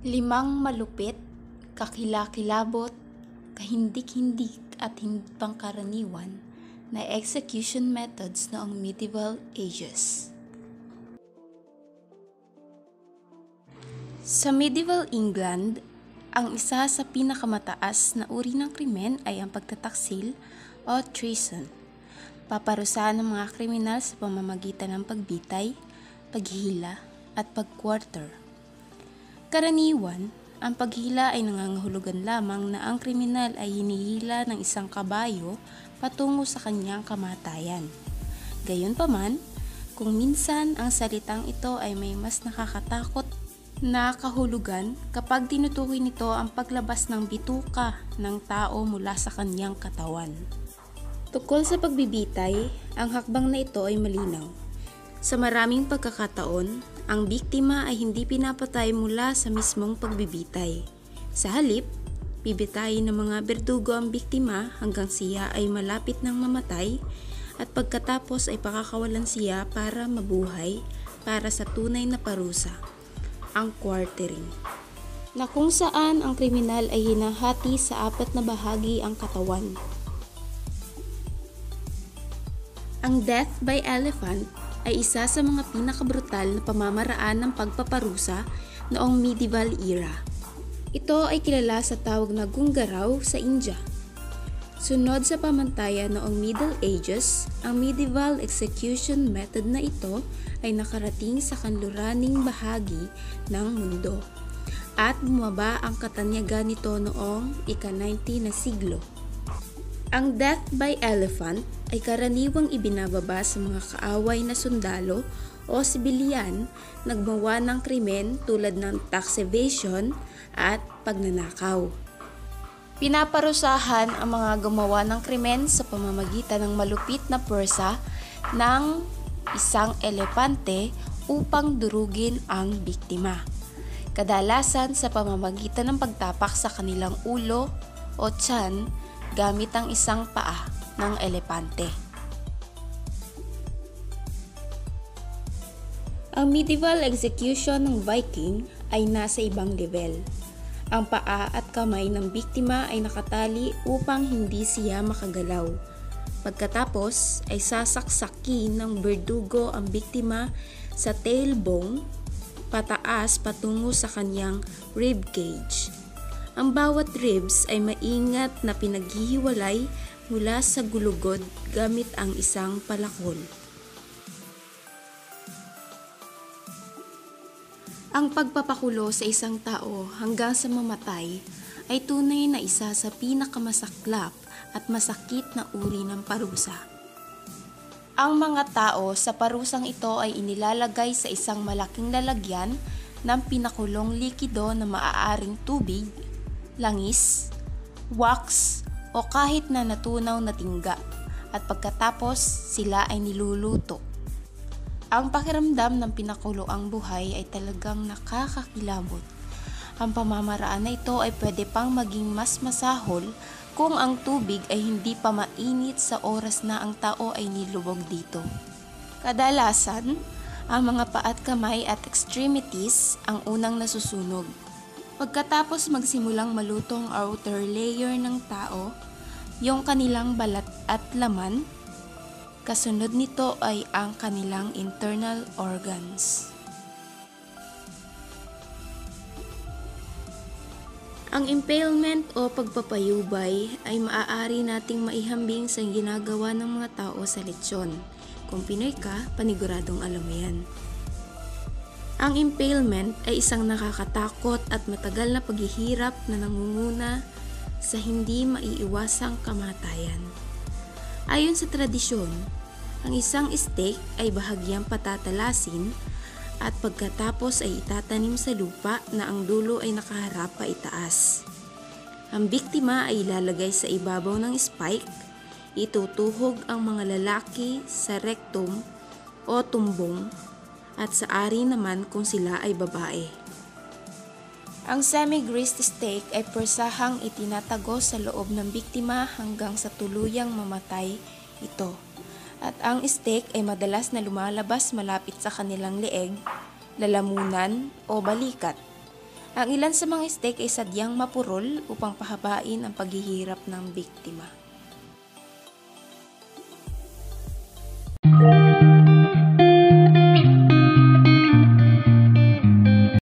Limang malupit, kakilakilabot, kahindik-hindik at hindi pangkaraniwan na execution methods noong medieval ages. Sa medieval England, ang isa sa pinakamataas na uri ng krimen ay ang pagtataksil o treason. Paparusahan ng mga kriminal sa pamamagitan ng pagbitay, paghihila at pag-quarter. Karaniwan, ang paghila ay nangangahulugan lamang na ang kriminal ay hinihila ng isang kabayo patungo sa kanyang kamatayan. Gayunpaman, kung minsan ang salitang ito ay may mas nakakatakot na kahulugan kapag tinutukoy nito ang paglabas ng bituka ng tao mula sa kanyang katawan. Tungkol sa pagbibitay, ang hakbang na ito ay malinaw. Sa maraming pagkakataon, ang biktima ay hindi pinapatay mula sa mismong pagbibitay. Sa halip, bibitayin ng mga berdugo ang biktima hanggang siya ay malapit ng mamatay at pagkatapos ay pakakawalan siya para mabuhay para sa tunay na parusa, ang quartering, na kung saan ang kriminal ay hinahati sa 4 na bahagi ang katawan. Ang death by elephant ay isa sa mga pinakabrutal na pamamaraan ng pagpaparusa noong medieval era. Ito ay kilala sa tawag na gunggaraw sa India. Sunod sa pamantayan noong Middle Ages, ang medieval execution method na ito ay nakarating sa kanluraning bahagi ng mundo at bumaba ang katanyagan nito noong ika-19 na siglo. Ang death by elephant ay karaniwang ibinababa sa mga kaaway na sundalo o sibilyan nagmawa ng krimen tulad ng tax evasion at pagnanakaw. Pinaparusahan ang mga gumawa ng krimen sa pamamagitan ng malupit na pwersa ng isang elepante upang durugin ang biktima. Kadalasan sa pamamagitan ng pagtapak sa kanilang ulo o tiyan gamit ang isang paa ng elepante. Ang medieval execution ng Viking ay nasa ibang level. Ang paa at kamay ng biktima ay nakatali upang hindi siya makagalaw. Pagkatapos ay sasaksakin ng berdugo ang biktima sa tailbone pataas patungo sa kanyang ribcage. Ang bawat ribs ay maingat na pinaghihiwalay mula sa gulugod gamit ang isang palakol. Ang pagpapakulo sa isang tao hanggang sa mamatay ay tunay na isa sa pinakamasaklap at masakit na uri ng parusa. Ang mga tao sa parusang ito ay inilalagay sa isang malaking lalagyan ng pinakulong likido na maaaring tubig, langis, wax, o kahit na natunaw na tingga at pagkatapos sila ay niluluto. Ang pakiramdam ng pinakuloang buhay ay talagang nakakakilabot. Ang pamamaraan na ito ay pwede pang maging mas masahol kung ang tubig ay hindi pa mainit sa oras na ang tao ay nilubog dito. Kadalasan, ang mga paa at kamay at extremities ang unang nasusunog. Pagkatapos magsimulang malutong outer layer ng tao, yung kanilang balat at laman, kasunod nito ay ang kanilang internal organs. Ang impalement o pagpapayubay ay maaari nating maihambing sa ginagawa ng mga tao sa lechon. Kung Pinoy ka, paniguradong alam mo yan. Ang impalement ay isang nakakatakot at matagal na paghihirap na nangunguna sa hindi maiiwasang kamatayan. Ayon sa tradisyon, ang isang steak ay bahagyang patatalasin at pagkatapos ay itatanim sa lupa na ang dulo ay nakaharap pa itaas. Ang biktima ay ilalagay sa ibabaw ng spike, itutuhog ang mga lalaki sa rectum o tumbong at sa ari naman kung sila ay babae. Ang semi-greased steak ay persahang itinatago sa loob ng biktima hanggang sa tuluyang mamatay ito. At ang steak ay madalas na lumalabas malapit sa kanilang leeg, lalamunan o balikat. Ang ilan sa mga stake ay sadyang mapurol upang pahabain ang paghihirap ng biktima.